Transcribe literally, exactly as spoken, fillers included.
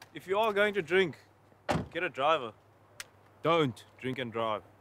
If you are going to drink, get a driver. Don't drink and drive.